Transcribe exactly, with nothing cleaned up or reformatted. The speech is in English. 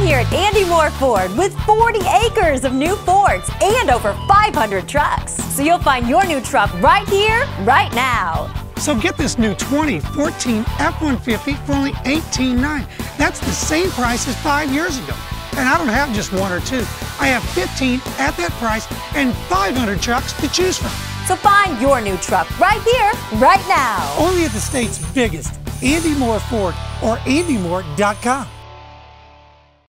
here at Andy Mohr Ford with forty acres of new Fords and over five hundred trucks. So you'll find your new truck right here, right now. So get this new twenty fourteen F one fifty for only eighteen nine hundred dollars. That's the same price as five years ago. And I don't have just one or two. I have fifteen at that price and five hundred trucks to choose from. So find your new truck right here, right now. Only at the state's biggest Andy Mohr Ford or andy mohr dot com.